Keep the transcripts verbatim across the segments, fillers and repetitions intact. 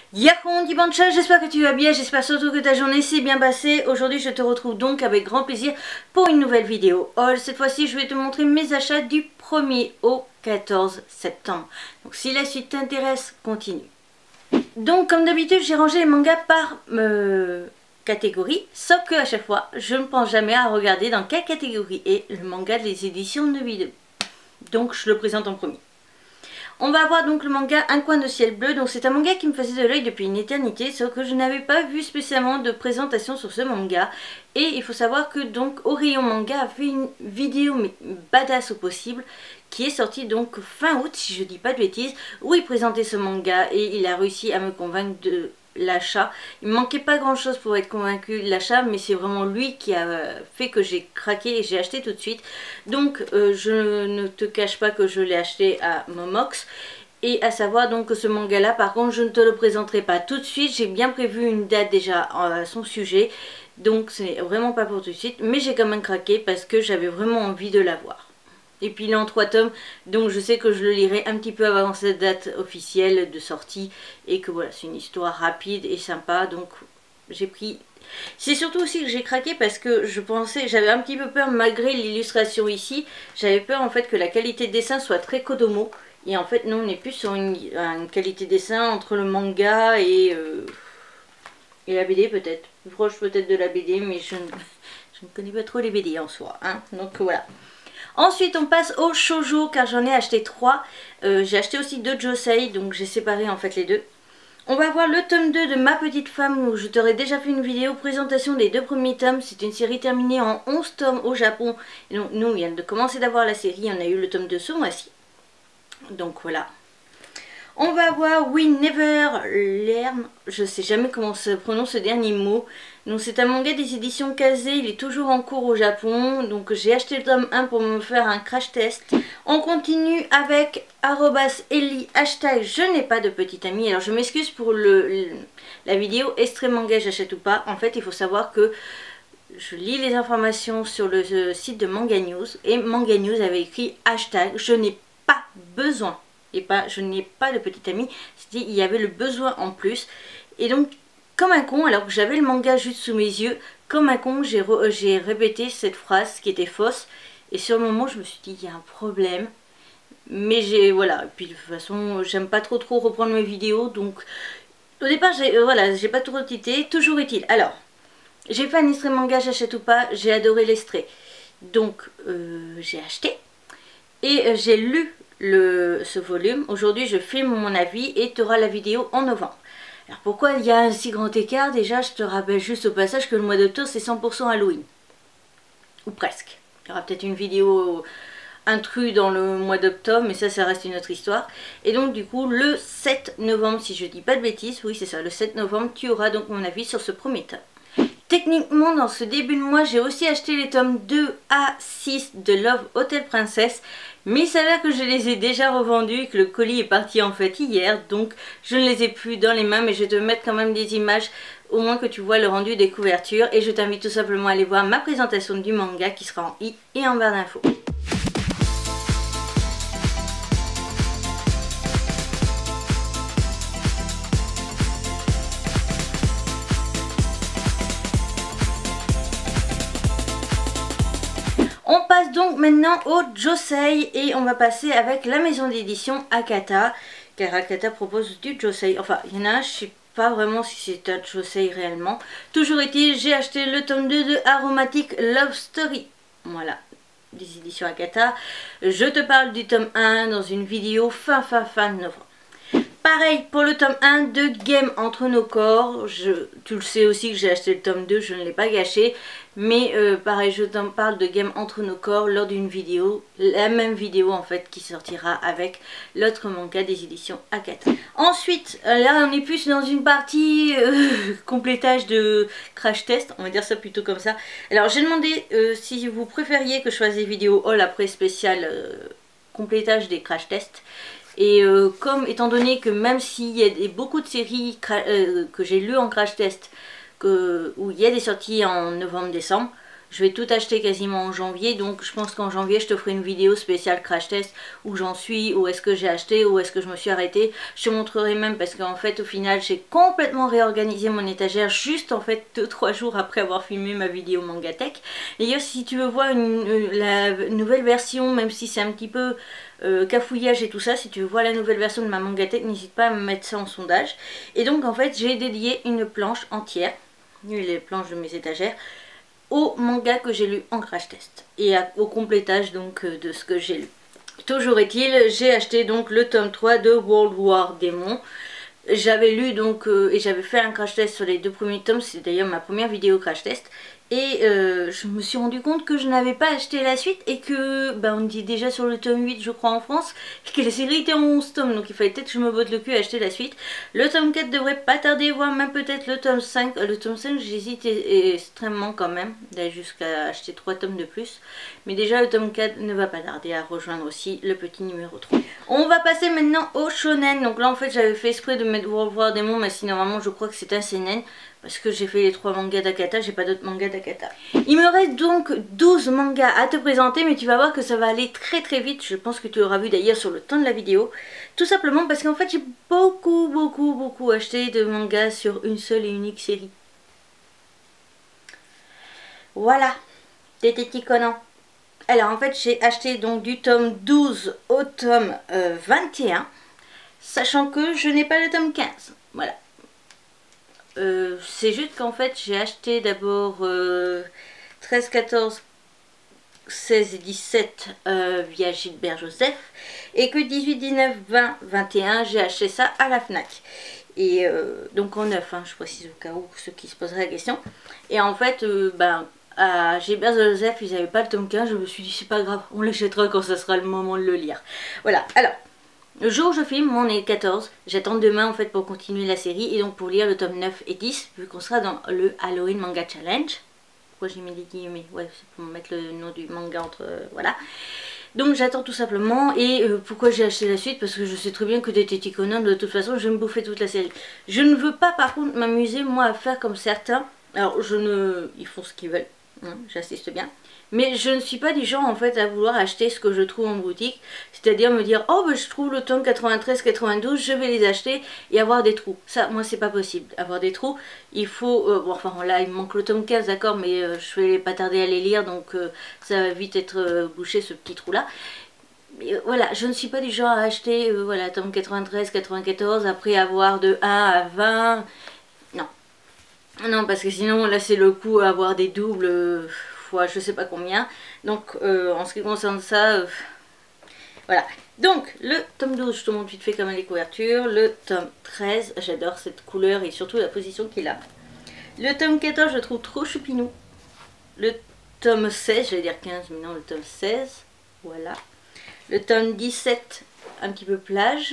Yahoo Dibancha, j'espère que tu vas bien, j'espère surtout que ta journée s'est bien passée. Aujourd'hui je te retrouve donc avec grand plaisir pour une nouvelle vidéo haul. Cette fois-ci je vais te montrer mes achats du premier au quatorze septembre. Donc si la suite t'intéresse, continue. Donc comme d'habitude j'ai rangé les mangas par euh, catégorie, sauf que à chaque fois je ne pense jamais à regarder dans quelle catégorie est le manga des éditions Neuville. Donc je le présente en premier. On va avoir donc le manga Un coin de ciel bleu. Donc c'est un manga qui me faisait de l'œil depuis une éternité, sauf que je n'avais pas vu spécialement de présentation sur ce manga. Et il faut savoir que donc Orion Manga a fait une vidéo mais badass au possible, qui est sortie donc fin août si je dis pas de bêtises, où il présentait ce manga et il a réussi à me convaincre de l'achat. Il me manquait pas grand chose pour être convaincu de l'achat, mais c'est vraiment lui qui a fait que j'ai craqué et j'ai acheté tout de suite. Donc euh, je ne te cache pas que je l'ai acheté à Momox. Et à savoir donc que ce manga là par contre je ne te le présenterai pas tout de suite. J'ai bien prévu une date déjà à son sujet, donc ce n'est vraiment pas pour tout de suite, mais j'ai quand même craqué parce que j'avais vraiment envie de l'avoir. Et puis il est en trois tomes, donc je sais que je le lirai un petit peu avant cette date officielle de sortie. Et que voilà, c'est une histoire rapide et sympa, donc j'ai pris... C'est surtout aussi que j'ai craqué parce que je pensais, j'avais un petit peu peur malgré l'illustration ici. J'avais peur en fait que la qualité de dessin soit très Kodomo. Et en fait non, on est plus sur une, une qualité de dessin entre le manga et, euh, et la B D peut-être. Plus proche peut-être de la B D, mais je ne, je ne connais pas trop les B D en soi. Hein, donc voilà. Ensuite on passe au shoujo car j'en ai acheté trois. Euh, j'ai acheté aussi deux josei, donc j'ai séparé en fait les deux. On va voir le tome deux de Ma Petite Femme où je t'aurais déjà fait une vidéo présentation des deux premiers tomes. C'est une série terminée en onze tomes au Japon. Et donc nous on vient de commencer d'avoir la série, on a eu le tome deux ce mois-ci. Donc voilà. On va voir We Never Learn, je sais jamais comment se prononce ce dernier mot. Donc c'est un manga des éditions Kazé, il est toujours en cours au Japon. Donc j'ai acheté le tome un pour me faire un crash test. On continue avec arobase Eli, hashtag je n'ai pas de petite amie. Alors je m'excuse pour le, le, la vidéo extrait manga j'achète ou pas. En fait il faut savoir que je lis les informations sur le, le site de Manga News. Et Manga News avait écrit hashtag je n'ai pas besoin. Et pas je n'ai pas de petite amie, c'était il y avait le besoin en plus. Et donc comme un con, alors que j'avais le manga juste sous mes yeux, comme un con j'ai re, j'ai répété cette phrase qui était fausse. Et sur le moment je me suis dit il y a un problème. Mais j'ai voilà, et puis de toute façon j'aime pas trop trop reprendre mes vidéos. Donc au départ j'ai euh, voilà, j'ai pas trop tité, toujours est-il. Alors j'ai fait un extrait manga j'achète ou pas, j'ai adoré l'extrait. Donc euh, j'ai acheté. Et euh, j'ai lu Le, ce volume. Aujourd'hui je filme mon avis et tu auras la vidéo en novembre. Alors pourquoi il y a un si grand écart? Déjà je te rappelle juste au passage que le mois d'octobre c'est cent pour cent Halloween. Ou presque. Il y aura peut-être une vidéo intrus dans le mois d'octobre, mais ça ça reste une autre histoire. Et donc du coup le sept novembre, si je dis pas de bêtises, oui c'est ça, le sept novembre tu auras donc mon avis sur ce premier tome. Techniquement dans ce début de mois j'ai aussi acheté les tomes deux à six de Love Hotel Princess. Mais il s'avère que je les ai déjà revendus et que le colis est parti en fait hier. Donc je ne les ai plus dans les mains, mais je vais te mettre quand même des images au moins que tu vois le rendu des couvertures. Et je t'invite tout simplement à aller voir ma présentation du manga qui sera en i et en barre d'infos. On passe donc maintenant au josei et on va passer avec la maison d'édition Akata, car Akata propose du josei. Enfin, il y en a un, je ne sais pas vraiment si c'est un josei réellement. Toujours est-il, j'ai acheté le tome deux de Aromatic Love Story. Voilà, des éditions Akata. Je te parle du tome un dans une vidéo fin fin fin novembre. Pareil pour le tome un de Game entre nos corps, je, tu le sais aussi que j'ai acheté le tome deux, je ne l'ai pas gâché. Mais euh, pareil, je t'en parle de Game entre nos corps lors d'une vidéo, la même vidéo en fait qui sortira avec l'autre manga des éditions Akata. Ensuite, là on est plus dans une partie euh, complétage de crash test, on va dire ça plutôt comme ça. Alors j'ai demandé euh, si vous préfériez que je fasse des vidéos haul après spécial euh, complétage des crash tests. Et euh, comme étant donné que même s'il y a des, beaucoup de séries euh, que j'ai lues en crash test, que, où il y a des sorties en novembre-décembre, je vais tout acheter quasiment en janvier, donc je pense qu'en janvier je te ferai une vidéo spéciale crash test où j'en suis, où est-ce que j'ai acheté, où est-ce que je me suis arrêtée. Je te montrerai même parce qu'en fait au final j'ai complètement réorganisé mon étagère juste en fait deux trois jours après avoir filmé ma vidéo Mangatech. D'ailleurs si tu veux voir une, une, la nouvelle version, même si c'est un petit peu euh, cafouillage et tout ça, si tu veux voir la nouvelle version de ma Mangatech, n'hésite pas à me mettre ça en sondage. Et donc en fait j'ai dédié une planche entière, les planches de mes étagères, au manga que j'ai lu en crash test et à, au complétage donc euh, de ce que j'ai lu. Toujours est-il, j'ai acheté donc le tome trois de World War Demon. J'avais lu donc euh, et j'avais fait un crash test sur les deux premiers tomes, c'est d'ailleurs ma première vidéo crash test. Et euh, je me suis rendu compte que je n'avais pas acheté la suite et que, bah on dit déjà sur le tome huit je crois en France, que la série était en onze tomes, donc il fallait peut-être que je me botte le cul à acheter la suite. Le tome quatre devrait pas tarder, voire même peut-être le tome cinq. Le tome cinq j'hésite extrêmement quand même, d'aller jusqu'à acheter trois tomes de plus. Mais déjà le tome quatre ne va pas tarder à rejoindre aussi le petit numéro trois. On va passer maintenant au shonen, donc là en fait j'avais fait exprès de mettre World War Demon, mais si normalement je crois que c'est un seinen. Parce que j'ai fait les trois mangas d'Akata, j'ai pas d'autres mangas d'Akata. Il me reste donc douze mangas à te présenter, mais tu vas voir que ça va aller très très vite. Je pense que tu l'auras vu d'ailleurs sur le temps de la vidéo. Tout simplement parce qu'en fait j'ai beaucoup beaucoup beaucoup acheté de mangas sur une seule et unique série. Voilà, Détective Conan. Alors en fait j'ai acheté donc du tome douze au tome euh, vingt et un, sachant que je n'ai pas le tome quinze. Voilà. Euh, c'est juste qu'en fait j'ai acheté d'abord euh, treize, quatorze, seize et dix-sept euh, via Gilbert Joseph, et que dix-huit, dix-neuf, vingt, vingt et un j'ai acheté ça à la Fnac. Et euh, donc en neuf, hein, je précise au cas où ceux qui se poseraient la question. Et en fait, euh, ben, à Gilbert Joseph ils n'avaient pas le tome quinze, je me suis dit c'est pas grave, on l'achètera quand ça sera le moment de le lire. Voilà, alors le jour où je filme, on est quatorze, j'attends demain en fait pour continuer la série et donc pour lire le tome neuf et dix, vu qu'on sera dans le Halloween Manga Challenge. Pourquoi j'ai mis des guillemets? Ouais, c'est pour mettre le nom du manga entre... Euh, voilà. Donc j'attends tout simplement, et euh, pourquoi j'ai acheté la suite? Parce que je sais très bien que Détective Conan, de toute façon, je vais me bouffer toute la série. Je ne veux pas par contre m'amuser, moi, à faire comme certains. Alors, je ne... Ils font ce qu'ils veulent, hein, j'insiste bien. Mais je ne suis pas du genre en fait à vouloir acheter ce que je trouve en boutique, c'est-à-dire me dire oh ben je trouve le tome quatre-vingt-treize quatre-vingt-douze, je vais les acheter et avoir des trous. Ça moi c'est pas possible, avoir des trous, il faut, euh, bon enfin là il me manque le tome quinze d'accord, mais euh, je vais pas tarder à les lire donc euh, ça va vite être euh, bouché ce petit trou là. Mais, euh, voilà, je ne suis pas du genre à acheter euh, voilà tome quatre-vingt-treize quatre-vingt-quatorze après avoir de un à vingt, non. Non parce que sinon là c'est le coup à avoir des doubles... Euh, fois je sais pas combien, donc euh, en ce qui concerne ça euh, voilà. Donc le tome douze je te montre vite fait comme les couvertures, le tome treize j'adore cette couleur et surtout la position qu'il a, le tome quatorze je trouve trop choupinou, le tome seize, j'allais dire quinze mais non, le tome seize, voilà, le tome dix-sept un petit peu plage,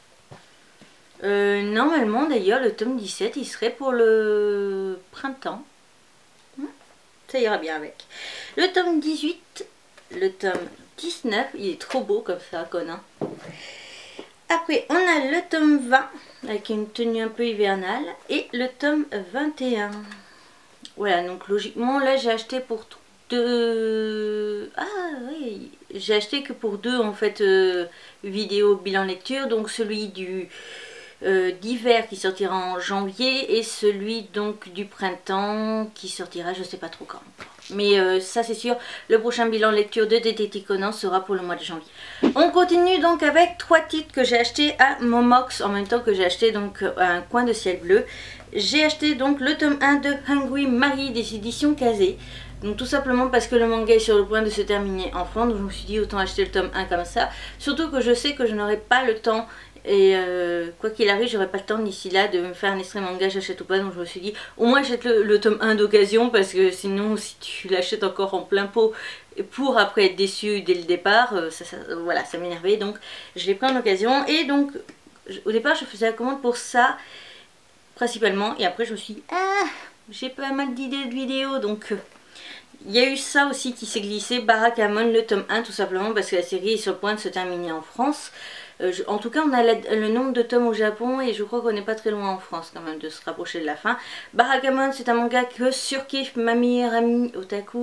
euh, normalement d'ailleurs le tome dix-sept il serait pour le printemps. Ça ira bien avec. Le tome dix-huit, le tome dix-neuf, il est trop beau comme ça, Conan. Après, on a le tome vingt, avec une tenue un peu hivernale, et le tome vingt et un. Voilà, donc logiquement, là, j'ai acheté pour deux... Ah oui, j'ai acheté que pour deux, en fait, euh, vidéos bilan lecture, donc celui du... Euh, d'hiver qui sortira en janvier et celui donc du printemps qui sortira je sais pas trop quand, mais euh, ça c'est sûr, le prochain bilan lecture de Détective Conan sera pour le mois de janvier. On continue donc avec trois titres que j'ai acheté à Momox en même temps que j'ai acheté donc un coin de ciel bleu. J'ai acheté donc le tome un de Hungry Marie des éditions Kazé. Donc tout simplement parce que le manga est sur le point de se terminer en France, donc je me suis dit autant acheter le tome un comme ça, surtout que je sais que je n'aurai pas le temps. Et euh, quoi qu'il arrive, j'aurai pas le temps d'ici là de me faire un extrait manga, j'achète ou pas. Donc je me suis dit, au moins j'achète le, le tome un d'occasion. Parce que sinon, si tu l'achètes encore en plein pot pour après être déçu dès le départ, ça, ça, voilà, ça m'énervait. Donc je l'ai pris en occasion. Et donc, au départ, je faisais la commande pour ça, principalement. Et après, je me suis dit, ah, j'ai pas mal d'idées de vidéos. Donc, il y a eu ça aussi qui s'est glissé. Barakamon, le tome un, tout simplement. Parce que la série est sur le point de se terminer en France. Euh, je, en tout cas on a la, le nombre de tomes au Japon et je crois qu'on n'est pas très loin en France quand même de se rapprocher de la fin. Barakamon c'est un manga que surkiffe Mami Rami Otaku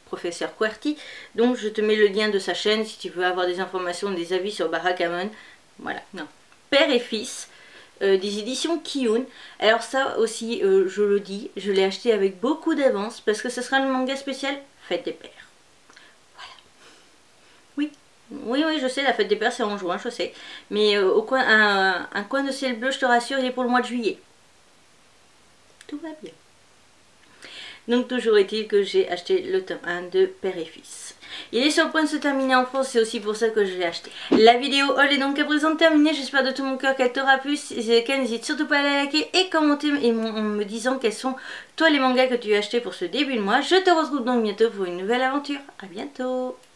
professeur QWERTY. Donc je te mets le lien de sa chaîne si tu veux avoir des informations, des avis sur Barakamon. Voilà, non. Père et fils, euh, des éditions Kiyun. Alors ça aussi, euh, je le dis, je l'ai acheté avec beaucoup d'avance parce que ce sera le manga spécial Fête des Pères. Voilà. Oui. Oui, oui, je sais, la Fête des Pères c'est en juin, je sais. Mais euh, au coin, un, un coin de ciel bleu, je te rassure, il est pour le mois de juillet. Tout va bien. Donc toujours est-il que j'ai acheté le tome un de Père et Fils. Il est sur le point de se terminer en France, c'est aussi pour ça que je l'ai acheté. La vidéo haul est donc à présent terminée, j'espère de tout mon cœur qu'elle t'aura plu. Si c'est le cas, n'hésite surtout pas à la liker et commenter et en me disant quels sont toi les mangas que tu as achetés pour ce début de mois. Je te retrouve donc bientôt pour une nouvelle aventure. A bientôt.